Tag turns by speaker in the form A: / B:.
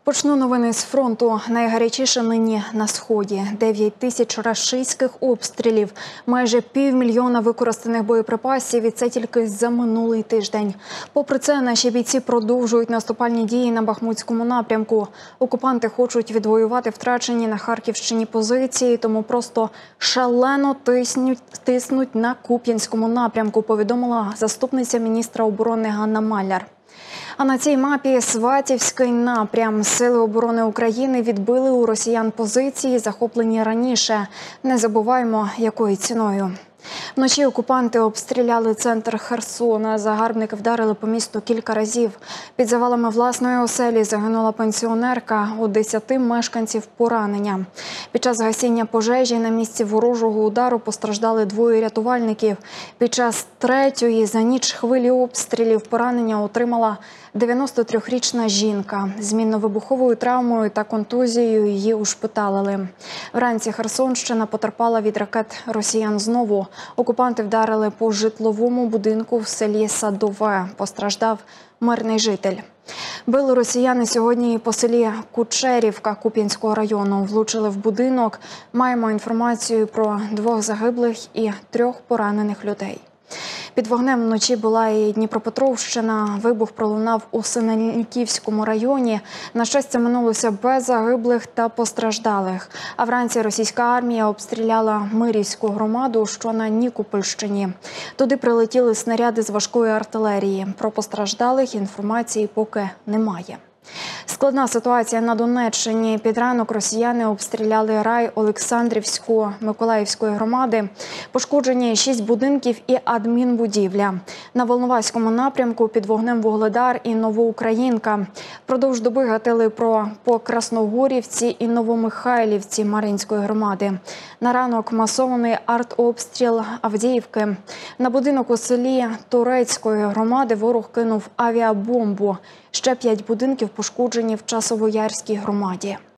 A: Почну новини з фронту. Найгарячіше нині на Сході. 9 тисяч рашистських обстрілів, майже 500 000 використаних боєприпасів, і це тільки за минулий тиждень. Попри це, наші бійці продовжують наступальні дії на Бахмутському напрямку. Окупанти хочуть відвоювати втрачені на Харківщині позиції, тому просто шалено тиснуть на Куп'янському напрямку, повідомила заступниця міністра оборони Ганна Маляр. А на цій мапі Сватівський напрям. Сили оборони України відбили у росіян позиції, захоплені раніше. Не забуваємо, якою ціною. Вночі окупанти обстріляли центр Херсона. Загарбники вдарили по місту кілька разів. Під завалами власної оселі загинула пенсіонерка, у 10 мешканців поранення. Під час гасіння пожежі на місці ворожого удару постраждали 2 рятувальників. Під час 3-ї за ніч хвилі обстрілів поранення отримала 93-річна жінка. З мінно-вибуховою травмою та контузією її ушпиталили. Вранці Херсонщина потерпала від ракет росіян знову. Окупанти вдарили по житловому будинку в селі Садове. Постраждав мирний житель. Били росіяни сьогодні і по селі Кучерівка Куп'янського району. Влучили в будинок. Маємо інформацію про 2 загиблих і 3 поранених людей. Під вогнем вночі була і Дніпропетровщина. Вибух пролунав у Синельниківському районі. На щастя, минулося без загиблих та постраждалих. А вранці російська армія обстріляла Мирівську громаду, що на Нікопольщині. Туди прилетіли снаряди з важкої артилерії. Про постраждалих інформації поки немає. Складна ситуація на Донеччині. Під ранок росіяни обстріляли рай Олександрівсько-Миколаївської громади. Пошкоджені 6 будинків і адмінбудівля. На Волноваському напрямку під вогнем Вугледар і Новоукраїнка. Впродовж доби гатили по Красногорівці і Новомихайлівці Мар'їнської громади. На ранок масований артобстріл Авдіївки. На будинок у селі Турецької громади ворог кинув авіабомбу. Ще 5 будинків пошкоджені в Часовоярській громаді.